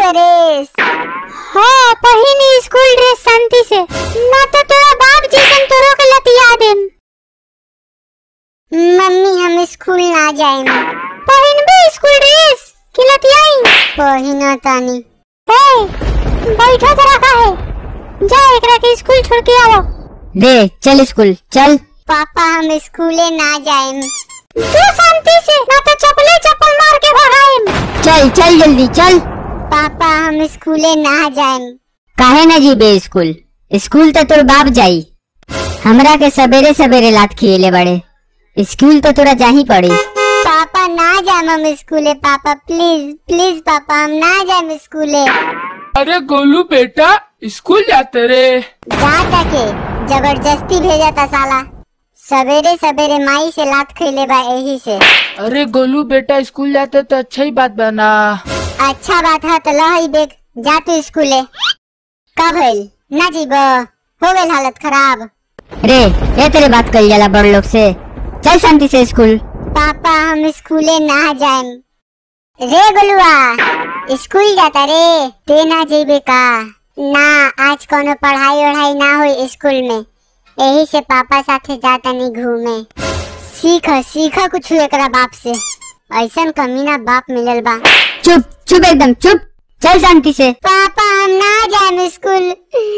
Dress. हाँ पहिनी school dress शांति से, ना तो तोरा बाप जी कन तोरो के लतिया देम। मम्मी हम स्कूल ना जाएम। पहिनबे स्कूल ड्रेस कि लतियाई? पहिना तानी। ए बैठो जरा काहे, जा एकरा के स्कूल छोड़ के आओ। दे चल स्कूल चल। पापा हम स्कूले ना जाएम। तू शांति से, ना तो चप्पल मार के भगाएम। चल चल जल्दी चल। पापा हम स्कूले ना जाएम। काहे न जीबे स्कूल? स्कूल तो तोर बाप जाई, हमरा के सवेरे सवेरे लात खिएले बड़े, स्कूल तो तोरा जाही पड़ी। पापा ना जाएम हम स्कूले। पापा प्लीज प्लीज पापा हम ना जाएम स्कूले। अरे गोलू बेटा स्कूल जाते रे? जाता के जबरदस्ती भेजा था साला, सवेरे सवेरे माई से लात खइले बा यही से। अरे गोलू बेटा स्कूल जाते तो अच्छा ही बात बना। अच्छा बात है तो लही बेग, जा तू स्कूले। कब भइल ना जीबो, हो गइल हालत खराब। रे ये तेरे बात कल जाला बड़ लोग से, चल शांति से स्कूल। पापा हम स्कूले ना जाएम। रे गोलुआ स्कूल जाता रे, ते ना जेबे का? ना आज कोनो पढ़ाई वढ़ाई ना हुई स्कूल में, यही से पापा साथे जाता नहीं घूमे। सीखा कुछ एकरा बाप से, ऐसन कमीना बाप मिलल बा। चुप चुप एकदम चुप, चल शांति से। पापा हम ना जाएम स्कूल।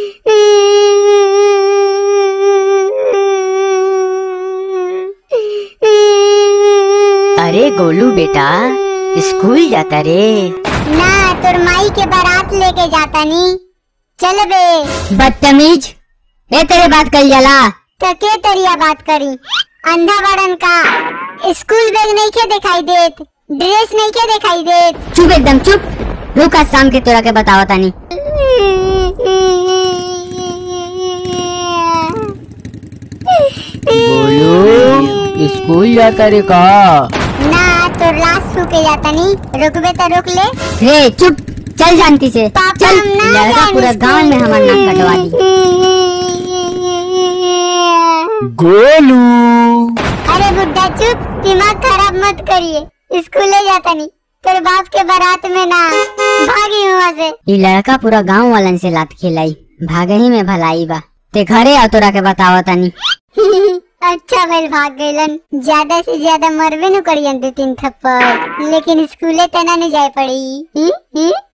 अरे गोलू बेटा स्कूल जाता रे? ना तोर माई के बारात लेके जाता नी, चल बे। बदतमीज, ये तेरे बात कल जाला? तो के तरिया बात करी, अंधा बड़न का? स्कूल बैग नहीं के दिखाई देत, ड्रेस नहीं के दिखाई देत? चुप एकदम चुप, रुका शाम के तोरा के बतावा तानी। गोलू स्कूल जाता रे का? ना तो लाश सूखे जाता नी, रुकबे तो रुक ले। रे चुप, चल शांति से पापा चल। हम ना लड़का जाएंगे पूरा गांव में हमारा नाक कटवा दी। गोलू अरे बुड्ढा चुप, दिमाग खराब मत करिए, स्कूले जाता नहीं, तेरे बाप के बारात में ना, भागी वहाँ से। ये लड़का पूरा गांव वालन से लात खिलाई, भागे ही में भलाई बा। ते घरे आ तोरा के बतावा तानी। अच्छा भेल भाग गइलन, ज्यादा से ज्यादा मरबे न करियन 2-3 थप्पड़, लेकिन स्कूले तना नहीं जाए पड़ी।